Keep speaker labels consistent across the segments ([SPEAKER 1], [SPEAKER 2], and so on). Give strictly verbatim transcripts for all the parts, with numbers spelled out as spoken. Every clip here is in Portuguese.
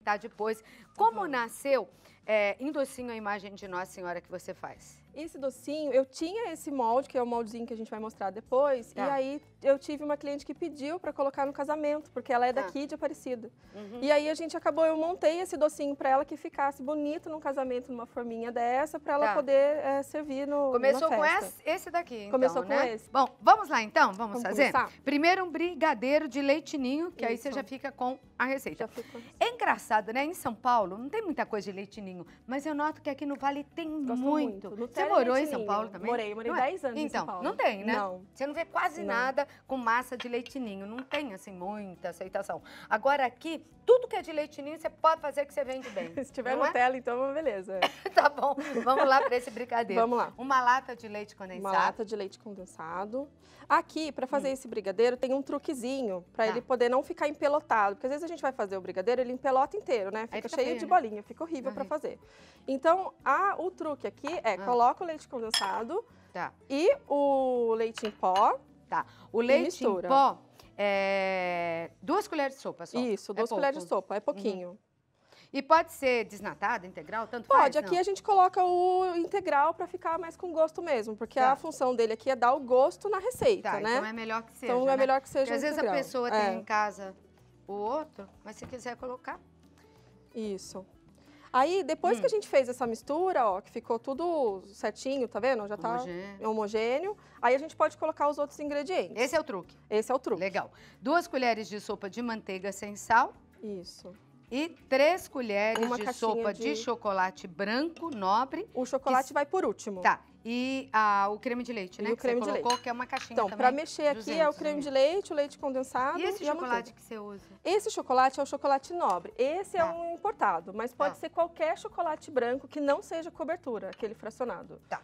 [SPEAKER 1] pintar depois. Como uhum. nasceu é, em docinho a imagem de Nossa Senhora que você faz?
[SPEAKER 2] Esse docinho, eu tinha esse molde, que é o moldezinho que a gente vai mostrar depois, tá. E aí eu tive uma cliente que pediu para colocar no casamento, porque ela é daqui tá. de Aparecida. Uhum. E aí a gente acabou, eu montei esse docinho para ela que ficasse bonito num casamento, numa forminha dessa, para ela tá. poder é, servir no
[SPEAKER 1] Começou
[SPEAKER 2] na festa.
[SPEAKER 1] com esse daqui, então,
[SPEAKER 2] Começou
[SPEAKER 1] né?
[SPEAKER 2] com esse.
[SPEAKER 1] Bom, vamos lá então, vamos, vamos fazer?
[SPEAKER 2] Começar?
[SPEAKER 1] Primeiro um brigadeiro de leitinho, que Isso. aí você já fica com a receita.
[SPEAKER 2] Fica...
[SPEAKER 1] É engraçado, né? Em São Paulo não tem muita coisa de leitinho, mas eu noto que aqui no Vale tem
[SPEAKER 2] Gosto
[SPEAKER 1] muito.
[SPEAKER 2] muito.
[SPEAKER 1] Você morou em São Paulo também?
[SPEAKER 2] Morei, morei dez anos
[SPEAKER 1] então,
[SPEAKER 2] em São Paulo.
[SPEAKER 1] Não tem, né?
[SPEAKER 2] Não.
[SPEAKER 1] Você não vê quase
[SPEAKER 2] não.
[SPEAKER 1] nada com massa de leitinho, não tem assim muita aceitação. Agora aqui, tudo que é de leitinho você pode fazer que você vende bem.
[SPEAKER 2] Se tiver Nutella, é? então beleza.
[SPEAKER 1] Tá bom, vamos lá para esse brigadeiro.
[SPEAKER 2] Vamos lá.
[SPEAKER 1] Uma lata de leite condensado.
[SPEAKER 2] Uma lata de leite condensado. Aqui, para fazer hum. esse brigadeiro, tem um truquezinho, para tá. ele poder não ficar empelotado. Porque às vezes a gente vai fazer o brigadeiro, ele empelota inteiro, né? Fica, fica cheio feio, de né? bolinha, fica horrível para fazer. Então, a, o truque aqui é, ah. coloca o leite condensado tá. e o leite em pó.
[SPEAKER 1] Tá. O leite em pó, é... duas colheres de sopa só.
[SPEAKER 2] Isso, duas é colheres de sopa, é pouquinho. Uhum.
[SPEAKER 1] E pode ser desnatado, integral, tanto
[SPEAKER 2] pode,
[SPEAKER 1] faz?
[SPEAKER 2] Pode, aqui
[SPEAKER 1] não?
[SPEAKER 2] a gente coloca o integral para ficar mais com gosto mesmo, porque tá. a função dele aqui é dar o gosto na receita,
[SPEAKER 1] tá,
[SPEAKER 2] né?
[SPEAKER 1] Então é melhor que seja,
[SPEAKER 2] Então
[SPEAKER 1] né?
[SPEAKER 2] é melhor que seja
[SPEAKER 1] Porque às vezes
[SPEAKER 2] integral.
[SPEAKER 1] a pessoa
[SPEAKER 2] é.
[SPEAKER 1] tem em casa o outro, mas se quiser colocar...
[SPEAKER 2] Isso. Aí, depois hum. que a gente fez essa mistura, ó, que ficou tudo certinho, tá vendo? Já tá homogêneo. homogêneo. Aí a gente pode colocar os outros ingredientes.
[SPEAKER 1] Esse é o truque?
[SPEAKER 2] Esse é o truque.
[SPEAKER 1] Legal. Duas colheres de sopa de manteiga sem sal.
[SPEAKER 2] Isso.
[SPEAKER 1] E três colheres
[SPEAKER 2] Uma
[SPEAKER 1] de sopa de... de chocolate branco nobre.
[SPEAKER 2] O chocolate
[SPEAKER 1] que...
[SPEAKER 2] vai por último.
[SPEAKER 1] Tá. E ah, o creme de leite, né?
[SPEAKER 2] E o creme
[SPEAKER 1] que você
[SPEAKER 2] de
[SPEAKER 1] colocou,
[SPEAKER 2] leite.
[SPEAKER 1] que é uma caixinha
[SPEAKER 2] então,
[SPEAKER 1] também.
[SPEAKER 2] Então, para mexer aqui
[SPEAKER 1] duzentos,
[SPEAKER 2] é o creme de leite, o leite condensado
[SPEAKER 1] e esse
[SPEAKER 2] e
[SPEAKER 1] chocolate que você usa?
[SPEAKER 2] Esse chocolate é o chocolate nobre. Esse tá. é um importado, mas pode tá. ser qualquer chocolate branco que não seja cobertura, aquele fracionado.
[SPEAKER 1] Tá.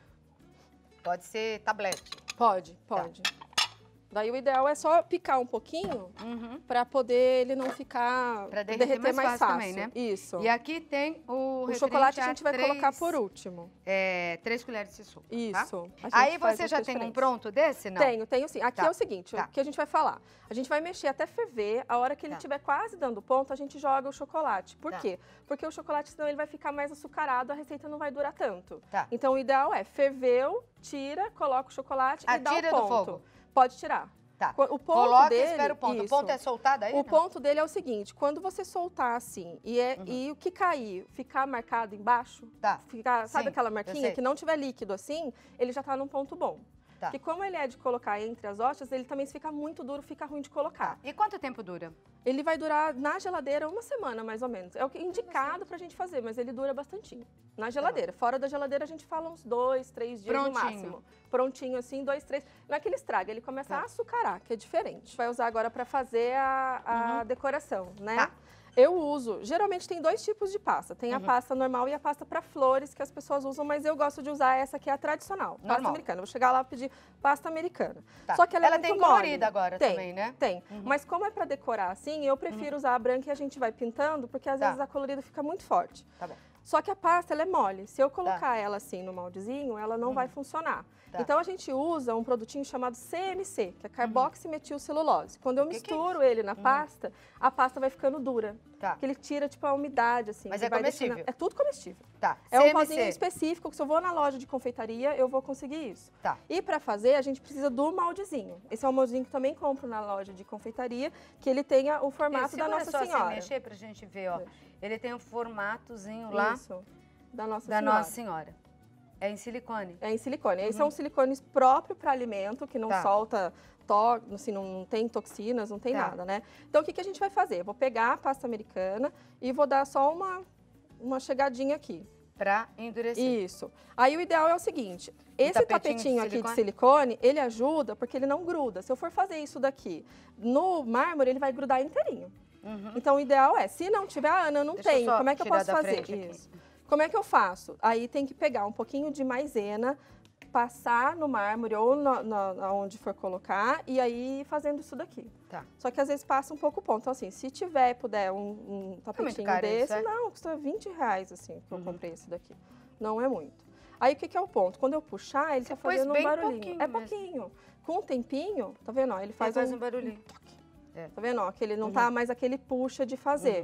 [SPEAKER 1] Pode ser tablete?
[SPEAKER 2] Pode, pode. Tá. Daí o ideal é só picar um pouquinho uhum. para poder ele não ficar
[SPEAKER 1] pra derreter, derreter mais, mais fácil, fácil também, né?
[SPEAKER 2] Isso.
[SPEAKER 1] E aqui tem o
[SPEAKER 2] O chocolate a gente vai
[SPEAKER 1] três,
[SPEAKER 2] colocar por último.
[SPEAKER 1] É, três colheres de sopa.
[SPEAKER 2] Isso.
[SPEAKER 1] Tá? Aí você já tem
[SPEAKER 2] diferentes.
[SPEAKER 1] um pronto desse, não?
[SPEAKER 2] Tenho, tenho sim. Aqui tá. é o seguinte, tá. o que a gente vai falar. A gente vai mexer até ferver, a hora que ele estiver tá. quase dando ponto, a gente joga o chocolate. Por tá. quê? Porque o chocolate, senão ele vai ficar mais açucarado, a receita não vai durar tanto. Tá. Então o ideal é, ferveu, tira, coloca o chocolate
[SPEAKER 1] ah,
[SPEAKER 2] e dá
[SPEAKER 1] tira
[SPEAKER 2] o ponto.
[SPEAKER 1] Do fogo.
[SPEAKER 2] Pode tirar.
[SPEAKER 1] Tá.
[SPEAKER 2] O ponto
[SPEAKER 1] Coloca
[SPEAKER 2] dele,
[SPEAKER 1] e espera o ponto.
[SPEAKER 2] Isso.
[SPEAKER 1] O ponto é soltado aí?
[SPEAKER 2] O
[SPEAKER 1] não?
[SPEAKER 2] ponto dele é o seguinte, quando você soltar assim e, é, uhum. e o que cair ficar marcado embaixo,
[SPEAKER 1] tá.
[SPEAKER 2] ficar, sabe
[SPEAKER 1] Sim,
[SPEAKER 2] aquela marquinha que não tiver líquido assim, ele já tá num ponto bom. Tá. Porque como ele é de colocar entre as hostas, ele também se fica muito duro, fica ruim de colocar.
[SPEAKER 1] Tá. E quanto tempo dura?
[SPEAKER 2] Ele vai durar na geladeira uma semana, mais ou menos. É o que é indicado pra gente fazer, mas ele dura bastantinho. Na geladeira. Tá. Fora da geladeira, a gente fala uns dois, três dias
[SPEAKER 1] Prontinho.
[SPEAKER 2] no máximo. Prontinho, assim, dois, três. Não é que ele estraga, ele começa tá. a açucarar, que é diferente. A gente vai usar agora pra fazer a, a uhum. decoração, né? Tá. Eu uso, geralmente tem dois tipos de pasta. Tem uhum. a pasta normal e a pasta para flores que as pessoas usam, mas eu gosto de usar essa que é a tradicional,
[SPEAKER 1] normal.
[SPEAKER 2] Pasta americana. Eu vou chegar lá e pedir pasta americana.
[SPEAKER 1] Tá.
[SPEAKER 2] Só que ela,
[SPEAKER 1] ela
[SPEAKER 2] é muito
[SPEAKER 1] tem
[SPEAKER 2] mole.
[SPEAKER 1] colorida agora
[SPEAKER 2] tem,
[SPEAKER 1] também, né?
[SPEAKER 2] Tem, uhum. mas como é para decorar assim, eu prefiro uhum. usar a branca e a gente vai pintando, porque às tá. vezes a colorida fica muito forte.
[SPEAKER 1] Tá bom.
[SPEAKER 2] Só que a pasta, ela é mole. Se eu colocar tá. ela assim no moldezinho, ela não uhum. vai funcionar. Tá. Então, a gente usa um produtinho chamado C M C, que é carboximetilcelulose. Quando eu
[SPEAKER 1] que
[SPEAKER 2] misturo
[SPEAKER 1] que é
[SPEAKER 2] ele na uhum. pasta, a pasta vai ficando dura.
[SPEAKER 1] Tá.
[SPEAKER 2] Porque ele tira, tipo, a umidade, assim.
[SPEAKER 1] Mas é
[SPEAKER 2] vai
[SPEAKER 1] comestível?
[SPEAKER 2] Deixando... É tudo comestível.
[SPEAKER 1] Tá.
[SPEAKER 2] É
[SPEAKER 1] C M C.
[SPEAKER 2] um pozinho específico, que se eu vou na loja de confeitaria, eu vou conseguir isso.
[SPEAKER 1] Tá.
[SPEAKER 2] E para fazer, a gente precisa do moldezinho. Esse é um moldezinho que também compro na loja de confeitaria, que ele tenha o formato da Nossa
[SPEAKER 1] só
[SPEAKER 2] Senhora.
[SPEAKER 1] Assim, mexer pra gente ver, ó. Ele tem um formatozinho lá.
[SPEAKER 2] Isso. Da Nossa
[SPEAKER 1] da
[SPEAKER 2] Senhora.
[SPEAKER 1] Nossa Senhora. É em silicone?
[SPEAKER 2] É em silicone.
[SPEAKER 1] Uhum.
[SPEAKER 2] Esses são silicones próprios para alimento, que não
[SPEAKER 1] tá.
[SPEAKER 2] solta, to, assim, não, não tem toxinas, não tem tá. nada, né? Então, o que, que a gente vai fazer? Eu vou pegar a pasta americana e vou dar só uma, uma chegadinha aqui.
[SPEAKER 1] Pra endurecer.
[SPEAKER 2] Isso. Aí, o ideal é o seguinte, esse tapetinho, tapetinho de aqui de silicone, ele ajuda porque ele não gruda. Se eu for fazer isso daqui no mármore, ele vai grudar inteirinho. Uhum. Então, o ideal é, se não tiver, ah, Ana, eu não
[SPEAKER 1] Deixa
[SPEAKER 2] tenho,
[SPEAKER 1] eu
[SPEAKER 2] como é que eu posso fazer?
[SPEAKER 1] Isso.
[SPEAKER 2] Como é que eu faço? Aí tem que pegar um pouquinho de maisena, passar no mármore ou na, na, onde for colocar e aí ir fazendo isso daqui.
[SPEAKER 1] Tá.
[SPEAKER 2] Só que às vezes passa um pouco o ponto. Então assim, se tiver, puder um, um tapetinho é desse, isso, é? não, custa vinte reais assim que eu uhum. comprei esse daqui. Não é muito. Aí o que, que é o ponto? Quando eu puxar, ele Você tá fazendo um barulhinho. É pouquinho. Com um tempinho, tá vendo? Ó, ele faz,
[SPEAKER 1] ele faz
[SPEAKER 2] um,
[SPEAKER 1] um barulhinho.
[SPEAKER 2] Um toque. É. Tá vendo? Ó, que ele não uhum. tá mais aquele puxa de fazer. Uhum.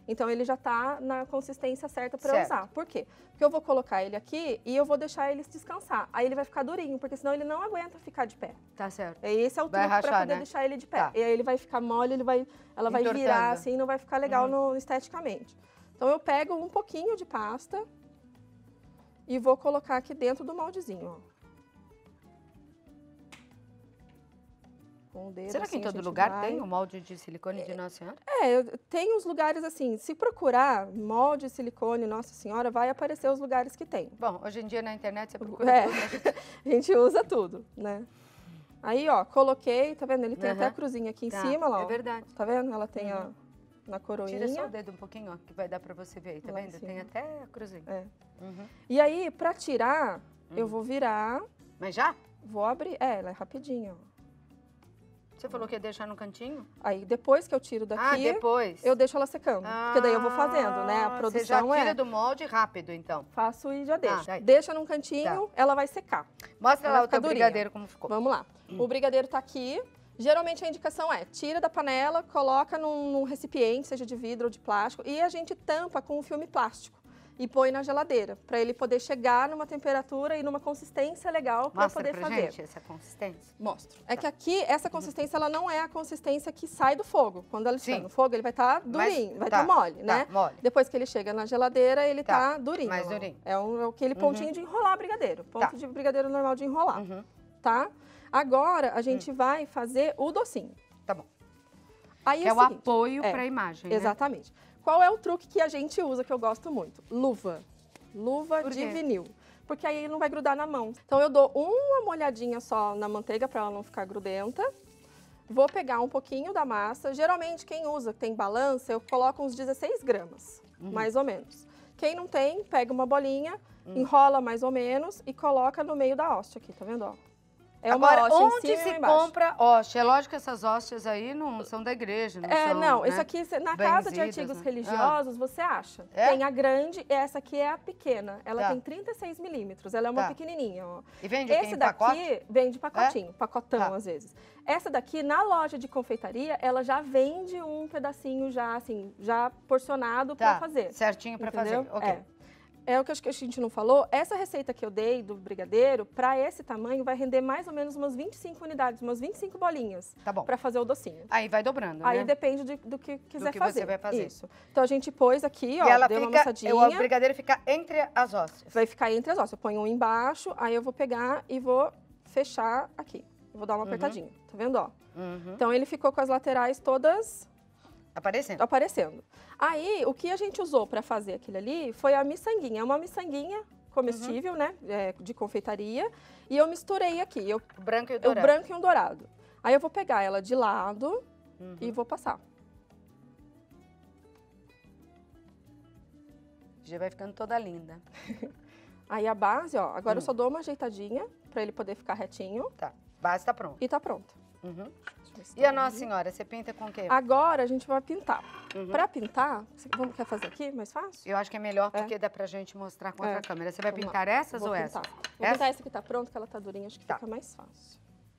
[SPEAKER 2] Então ele já tá na consistência certa para eu usar. Por quê? Porque eu vou colocar ele aqui e eu vou deixar ele descansar. Aí ele vai ficar durinho, porque senão ele não aguenta ficar de pé.
[SPEAKER 1] Tá certo.
[SPEAKER 2] E esse é o truque para poder né? deixar ele de pé. Tá. E aí ele vai ficar mole, ele vai, ela vai Entortando. virar assim, não vai ficar legal uhum. no, esteticamente. Então eu pego um pouquinho de pasta e vou colocar aqui dentro do moldezinho, ó. Um dedo,
[SPEAKER 1] Será que
[SPEAKER 2] assim,
[SPEAKER 1] em todo lugar vai... tem o um molde de silicone de Nossa Senhora?
[SPEAKER 2] É, tem os lugares assim, se procurar molde de silicone Nossa Senhora, vai aparecer os lugares que tem.
[SPEAKER 1] Bom, hoje em dia na internet você procura
[SPEAKER 2] é,
[SPEAKER 1] tudo.
[SPEAKER 2] A gente usa tudo, né? Aí, ó, coloquei, tá vendo? Ele tem uhum. até a cruzinha aqui em
[SPEAKER 1] tá,
[SPEAKER 2] cima, ó.
[SPEAKER 1] É verdade.
[SPEAKER 2] Tá vendo? Ela tem
[SPEAKER 1] uhum.
[SPEAKER 2] a, na coroinha.
[SPEAKER 1] Tira só o dedo um pouquinho, ó, que vai dar pra você ver, tá vendo? Tem até a cruzinha.
[SPEAKER 2] É.
[SPEAKER 1] Uhum.
[SPEAKER 2] E aí, pra tirar, uhum. eu vou virar.
[SPEAKER 1] Mas já?
[SPEAKER 2] Vou abrir, é, ela é rapidinho, ó.
[SPEAKER 1] Você falou que ia deixar no cantinho?
[SPEAKER 2] Aí, depois que eu tiro daqui,
[SPEAKER 1] ah, depois.
[SPEAKER 2] eu deixo ela secando. Ah, porque daí eu vou fazendo, né? A produção
[SPEAKER 1] você já tira
[SPEAKER 2] é...
[SPEAKER 1] do molde rápido, então.
[SPEAKER 2] Faço e já deixo.
[SPEAKER 1] Ah,
[SPEAKER 2] deixa num cantinho, tá. ela vai secar.
[SPEAKER 1] Mostra
[SPEAKER 2] ela
[SPEAKER 1] lá o teu durinha. brigadeiro como ficou.
[SPEAKER 2] Vamos lá. Hum. O brigadeiro tá aqui. Geralmente a indicação é, tira da panela, coloca num, num recipiente, seja de vidro ou de plástico, e a gente tampa com um filme plástico. E põe na geladeira, para ele poder chegar numa temperatura e numa consistência legal para poder
[SPEAKER 1] pra
[SPEAKER 2] fazer.
[SPEAKER 1] Gente essa consistência.
[SPEAKER 2] Mostro. É tá. que aqui, essa consistência, ela não é a consistência que sai do fogo. Quando ela estiver no fogo, ele vai estar tá durinho, Mas, vai estar tá, tá mole, né?
[SPEAKER 1] Tá, mole.
[SPEAKER 2] Depois que ele chega na geladeira, ele tá, tá durinho.
[SPEAKER 1] Mais durinho.
[SPEAKER 2] É, um, é aquele pontinho uhum. de enrolar brigadeiro. Ponto tá. de brigadeiro normal de enrolar,
[SPEAKER 1] uhum.
[SPEAKER 2] tá? Agora, a gente uhum. vai fazer o docinho.
[SPEAKER 1] Tá bom.
[SPEAKER 2] Aí
[SPEAKER 1] que é,
[SPEAKER 2] é
[SPEAKER 1] o seguinte, apoio é, para a imagem,
[SPEAKER 2] Exatamente. Né? Qual é o truque que a gente usa, que eu gosto muito? Luva. Luva de vinil, porque aí não vai grudar na mão. Então eu dou uma molhadinha só na manteiga para ela não ficar grudenta. Vou pegar um pouquinho da massa. Geralmente quem usa, tem balança, eu coloco uns dezesseis gramas, uhum. mais ou menos. Quem não tem, pega uma bolinha, uhum. enrola mais ou menos e coloca no meio da hóstia aqui, tá vendo, ó? É uma
[SPEAKER 1] Agora,
[SPEAKER 2] hóstia
[SPEAKER 1] onde
[SPEAKER 2] em cima
[SPEAKER 1] se
[SPEAKER 2] e embaixo.
[SPEAKER 1] compra hóstia? É lógico que essas hóstias aí não são da igreja, não
[SPEAKER 2] é,
[SPEAKER 1] são,
[SPEAKER 2] não,
[SPEAKER 1] né?
[SPEAKER 2] isso aqui, na casa de artigos né? religiosos, ah. você acha. É? Tem a grande, essa aqui é a pequena. Ela tá. tem trinta e seis milímetros, ela é uma tá. pequenininha, ó.
[SPEAKER 1] E vende
[SPEAKER 2] Esse
[SPEAKER 1] em
[SPEAKER 2] daqui
[SPEAKER 1] pacote?
[SPEAKER 2] vende pacotinho,
[SPEAKER 1] é?
[SPEAKER 2] pacotão
[SPEAKER 1] tá.
[SPEAKER 2] às vezes. Essa daqui, na loja de confeitaria, ela já vende um pedacinho já, assim, já porcionado tá. para fazer.
[SPEAKER 1] Certinho para fazer, ok.
[SPEAKER 2] É. É o que acho que a gente não falou, essa receita que eu dei do brigadeiro, para esse tamanho, vai render mais ou menos umas vinte e cinco unidades, umas vinte e cinco bolinhas.
[SPEAKER 1] Tá bom.
[SPEAKER 2] Para fazer o docinho.
[SPEAKER 1] Aí vai dobrando,
[SPEAKER 2] Aí
[SPEAKER 1] né?
[SPEAKER 2] depende de, do que quiser
[SPEAKER 1] do que
[SPEAKER 2] fazer.
[SPEAKER 1] você vai fazer.
[SPEAKER 2] Isso. Então a gente pôs aqui, ó,
[SPEAKER 1] e ela
[SPEAKER 2] deu
[SPEAKER 1] fica,
[SPEAKER 2] uma amassadinha.
[SPEAKER 1] O brigadeiro fica entre as hóstias.
[SPEAKER 2] Vai ficar entre as hóstias. Eu ponho um embaixo, aí eu vou pegar e vou fechar aqui. Eu vou dar uma uhum. apertadinha, tá vendo, ó?
[SPEAKER 1] Uhum.
[SPEAKER 2] Então ele ficou com as laterais todas...
[SPEAKER 1] Aparecendo.
[SPEAKER 2] Aparecendo. Aí, o que a gente usou para fazer aquilo ali foi a miçanguinha. É uma miçanguinha comestível, uhum. né? É, de confeitaria. E eu misturei aqui. Eu,
[SPEAKER 1] o branco e o dourado.
[SPEAKER 2] O branco e o dourado. Aí eu vou pegar ela de lado uhum. e vou passar.
[SPEAKER 1] Já vai ficando toda linda.
[SPEAKER 2] Aí a base, ó. Agora
[SPEAKER 1] uhum.
[SPEAKER 2] eu só dou uma ajeitadinha para ele poder ficar retinho.
[SPEAKER 1] Tá. Base tá pronta.
[SPEAKER 2] E tá pronta.
[SPEAKER 1] Uhum. E a Nossa Senhora, você pinta com o quê?
[SPEAKER 2] Agora a gente vai pintar.
[SPEAKER 1] Uhum.
[SPEAKER 2] Para pintar, vamos quer fazer aqui mais fácil?
[SPEAKER 1] Eu acho que é melhor porque
[SPEAKER 2] é.
[SPEAKER 1] dá pra gente mostrar com
[SPEAKER 2] é.
[SPEAKER 1] outra câmera. Você vai
[SPEAKER 2] vamos
[SPEAKER 1] pintar
[SPEAKER 2] lá.
[SPEAKER 1] essas
[SPEAKER 2] Vou
[SPEAKER 1] ou
[SPEAKER 2] pintar.
[SPEAKER 1] essas?
[SPEAKER 2] Vou
[SPEAKER 1] essa?
[SPEAKER 2] pintar essa que tá pronta, que ela tá durinha, acho que tá. fica mais fácil.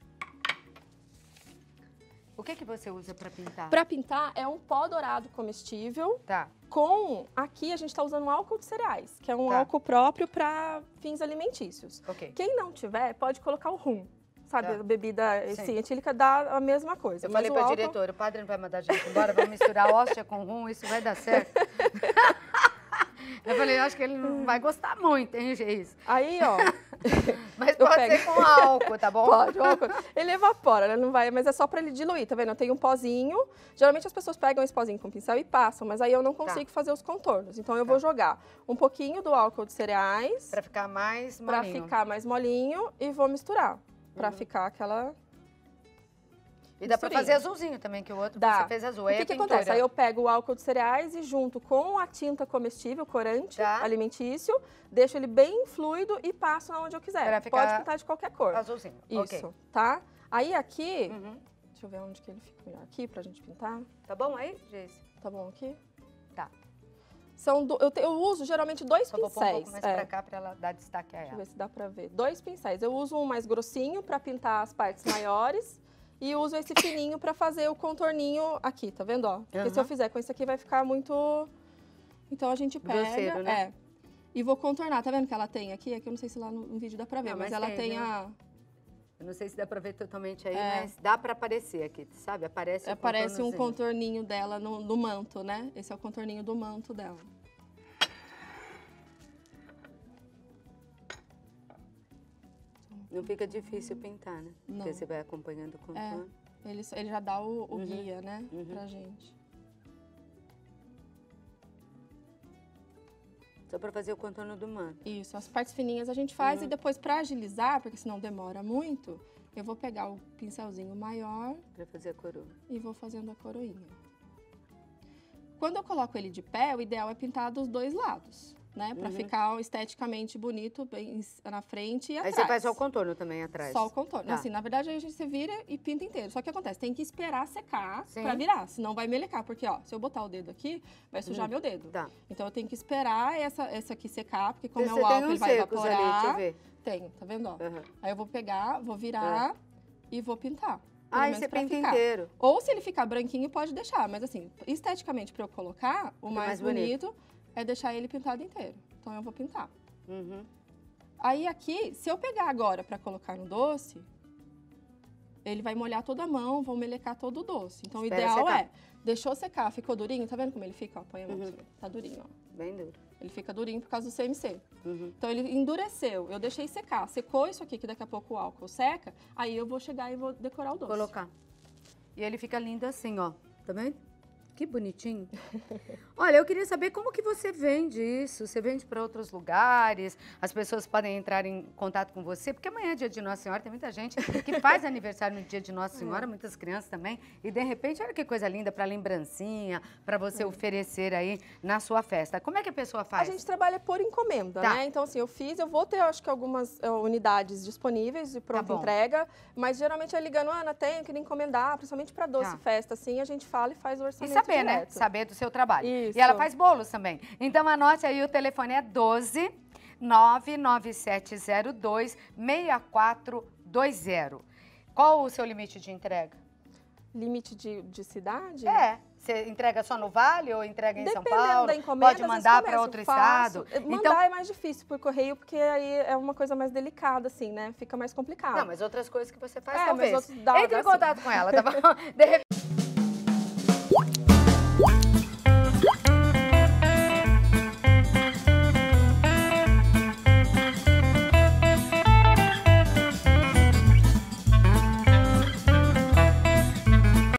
[SPEAKER 1] O que que você usa para pintar?
[SPEAKER 2] Para pintar é um pó dourado comestível.
[SPEAKER 1] Tá.
[SPEAKER 2] Com, aqui a gente está usando um álcool de cereais, que é um tá. álcool próprio para fins alimentícios.
[SPEAKER 1] Ok.
[SPEAKER 2] Quem não tiver, pode colocar o rum. Sabe,
[SPEAKER 1] tá.
[SPEAKER 2] a bebida Sim. etílica dá a mesma coisa.
[SPEAKER 1] Eu
[SPEAKER 2] mas
[SPEAKER 1] falei para o
[SPEAKER 2] álcool...
[SPEAKER 1] diretor, o padre não vai mandar a gente embora, vamos misturar hóstia com rum, isso vai dar certo. Eu falei, eu acho que ele não vai gostar muito, hein, isso.
[SPEAKER 2] Aí, ó.
[SPEAKER 1] Mas pode pego... ser com álcool, tá bom?
[SPEAKER 2] Pode, o álcool. Ele evapora, ele não vai, mas é só para ele diluir, tá vendo? Eu tenho um pozinho. Geralmente as pessoas pegam esse pozinho com pincel e passam, mas aí eu não consigo tá. fazer os contornos. Então eu tá. vou jogar um pouquinho do álcool de cereais.
[SPEAKER 1] Para ficar mais molinho.
[SPEAKER 2] Para ficar mais molinho e vou misturar. Para uhum. ficar aquela...
[SPEAKER 1] E dá para fazer azulzinho também, que o outro
[SPEAKER 2] dá.
[SPEAKER 1] você fez azul.
[SPEAKER 2] O que,
[SPEAKER 1] aí
[SPEAKER 2] que
[SPEAKER 1] é
[SPEAKER 2] acontece? Aí eu pego o álcool de cereais e junto com a tinta comestível, corante
[SPEAKER 1] tá.
[SPEAKER 2] alimentício, deixo ele bem fluido e passo onde eu quiser.
[SPEAKER 1] Pra ficar
[SPEAKER 2] Pode pintar de qualquer cor.
[SPEAKER 1] Azulzinho.
[SPEAKER 2] Isso,
[SPEAKER 1] okay.
[SPEAKER 2] tá? Aí aqui,
[SPEAKER 1] uhum.
[SPEAKER 2] deixa eu ver onde que ele fica melhor. Aqui pra gente pintar.
[SPEAKER 1] Tá bom aí, Geise?
[SPEAKER 2] Tá bom aqui?
[SPEAKER 1] Tá.
[SPEAKER 2] São do, eu, te, eu uso geralmente dois
[SPEAKER 1] Só
[SPEAKER 2] pincéis.
[SPEAKER 1] Vou pôr um pouco mais é. pra cá pra ela dar destaque a ela.
[SPEAKER 2] Deixa eu ver se dá pra ver. Dois pincéis. Eu uso um mais grossinho pra pintar as partes maiores. E uso esse fininho pra fazer o contorninho aqui, tá vendo, ó? Porque uhum. se eu fizer com esse aqui vai ficar muito Então a gente pega,
[SPEAKER 1] Grosseiro, né?
[SPEAKER 2] é, e vou contornar. Tá vendo que ela tem aqui? Aqui eu não sei se lá no, no vídeo dá pra ver,
[SPEAKER 1] Não,
[SPEAKER 2] mas,
[SPEAKER 1] mas
[SPEAKER 2] ela
[SPEAKER 1] tem,
[SPEAKER 2] tem
[SPEAKER 1] viu?
[SPEAKER 2] a...
[SPEAKER 1] Eu não sei se dá pra ver totalmente aí,
[SPEAKER 2] É.
[SPEAKER 1] mas dá pra aparecer aqui, sabe? Aparece o
[SPEAKER 2] Aparece um
[SPEAKER 1] contornozinho.
[SPEAKER 2] contorninho dela no, no manto, né? Esse é o contorninho do manto dela.
[SPEAKER 1] Não fica difícil pintar, né?
[SPEAKER 2] Não.
[SPEAKER 1] Porque você vai acompanhando o contorno.
[SPEAKER 2] É, ele, ele já dá o, o
[SPEAKER 1] Uhum.
[SPEAKER 2] guia, né,
[SPEAKER 1] Uhum.
[SPEAKER 2] pra gente.
[SPEAKER 1] Só pra fazer o contorno do manto.
[SPEAKER 2] Isso, as partes fininhas a gente faz
[SPEAKER 1] Uhum.
[SPEAKER 2] e depois pra agilizar, porque senão demora muito, eu vou pegar o pincelzinho maior
[SPEAKER 1] Pra fazer a coroa.
[SPEAKER 2] e vou fazendo a coroinha. Quando eu coloco ele de pé, o ideal é pintar dos dois lados, né? Pra
[SPEAKER 1] Uhum.
[SPEAKER 2] ficar esteticamente bonito bem na frente e
[SPEAKER 1] Aí
[SPEAKER 2] atrás.
[SPEAKER 1] você faz só o contorno também atrás.
[SPEAKER 2] Só o contorno.
[SPEAKER 1] Tá.
[SPEAKER 2] Assim, na verdade, aí a gente se vira e pinta inteiro. Só que acontece, tem que esperar secar
[SPEAKER 1] Sim.
[SPEAKER 2] pra virar, senão vai melecar. Porque, ó, se eu botar o dedo aqui, vai sujar
[SPEAKER 1] Hum.
[SPEAKER 2] meu dedo.
[SPEAKER 1] Tá.
[SPEAKER 2] Então eu tenho que esperar essa, essa aqui secar, porque como
[SPEAKER 1] Você
[SPEAKER 2] é
[SPEAKER 1] tem
[SPEAKER 2] o álcool,
[SPEAKER 1] uns
[SPEAKER 2] ele vai
[SPEAKER 1] secos ali,
[SPEAKER 2] evaporar.
[SPEAKER 1] deixa eu ver.
[SPEAKER 2] Tenho, tá vendo, ó?
[SPEAKER 1] Uhum.
[SPEAKER 2] Aí eu vou pegar, vou virar e vou pintar. Pelo
[SPEAKER 1] Ah, e
[SPEAKER 2] menos
[SPEAKER 1] você
[SPEAKER 2] pra
[SPEAKER 1] pinta
[SPEAKER 2] ficar.
[SPEAKER 1] inteiro.
[SPEAKER 2] Ou se ele ficar branquinho, pode deixar. Mas assim, esteticamente, pra eu colocar, o
[SPEAKER 1] Fica
[SPEAKER 2] mais,
[SPEAKER 1] mais bonito.
[SPEAKER 2] bonito é deixar ele pintado inteiro. Então eu vou pintar.
[SPEAKER 1] Uhum.
[SPEAKER 2] Aí aqui, se eu pegar agora pra colocar no doce, ele vai molhar toda a mão, vão melecar todo o doce. Então
[SPEAKER 1] Espera
[SPEAKER 2] o ideal
[SPEAKER 1] secar.
[SPEAKER 2] é, deixou secar, ficou durinho, tá vendo como ele fica? Ó, põe a mão
[SPEAKER 1] Uhum.
[SPEAKER 2] assim, tá durinho, ó.
[SPEAKER 1] Bem duro.
[SPEAKER 2] Ele fica durinho por causa do C M C.
[SPEAKER 1] Uhum.
[SPEAKER 2] Então ele endureceu, eu deixei secar. Secou isso aqui, que daqui a pouco o álcool seca, aí eu vou chegar e vou decorar o doce.
[SPEAKER 1] Colocar. E ele fica lindo assim, ó. Tá vendo? Que bonitinho. Olha, eu queria saber como que você vende isso. Você vende para outros lugares? As pessoas podem entrar em contato com você? Porque amanhã é dia de Nossa Senhora, tem muita gente que faz aniversário no dia de Nossa Senhora, muitas crianças também. E de repente, olha que coisa linda para lembrancinha, para você oferecer aí na sua festa. Como é que a pessoa faz?
[SPEAKER 2] A gente trabalha por encomenda,
[SPEAKER 1] Tá.
[SPEAKER 2] né? Então, assim, eu fiz, eu vou ter, acho que algumas uh, unidades disponíveis de pronta
[SPEAKER 1] Tá bom.
[SPEAKER 2] entrega, mas geralmente é ligando, Ana, tenho que encomendar, principalmente para doce
[SPEAKER 1] Tá.
[SPEAKER 2] festa, assim, a gente fala e faz o
[SPEAKER 1] E
[SPEAKER 2] orçamento
[SPEAKER 1] saber, né?
[SPEAKER 2] direto.
[SPEAKER 1] Saber do seu trabalho.
[SPEAKER 2] Isso.
[SPEAKER 1] E ela faz bolos também. Então anote aí, o telefone é doze, nove nove sete zero dois, seis quatro dois zero. Qual o seu limite de entrega?
[SPEAKER 2] Limite de, de cidade?
[SPEAKER 1] É. Você entrega só no Vale ou entrega em São
[SPEAKER 2] Dependendo
[SPEAKER 1] Paulo?
[SPEAKER 2] da encomenda,
[SPEAKER 1] Pode
[SPEAKER 2] às vezes
[SPEAKER 1] mandar
[SPEAKER 2] começo,
[SPEAKER 1] para outro
[SPEAKER 2] faço.
[SPEAKER 1] estado?
[SPEAKER 2] Mandar
[SPEAKER 1] Então,
[SPEAKER 2] é mais difícil por correio, porque aí é uma coisa mais delicada, assim, né? Fica mais complicado.
[SPEAKER 1] não, mas outras coisas que você faz,
[SPEAKER 2] É, mas
[SPEAKER 1] talvez.
[SPEAKER 2] outros dá-
[SPEAKER 1] Entre
[SPEAKER 2] dá
[SPEAKER 1] em
[SPEAKER 2] sim.
[SPEAKER 1] contato com ela, tá bom? De repente...